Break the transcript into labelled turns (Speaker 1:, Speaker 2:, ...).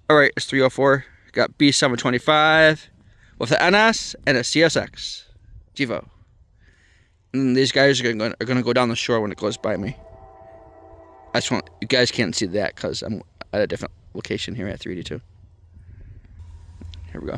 Speaker 1: Alright, it's 304. Got B725 with the NS and a csx-5256. And these guys are gonna go down the shore when it goes by me. I just want, you guys can't see that because I'm at a different location here at 382. Here we go.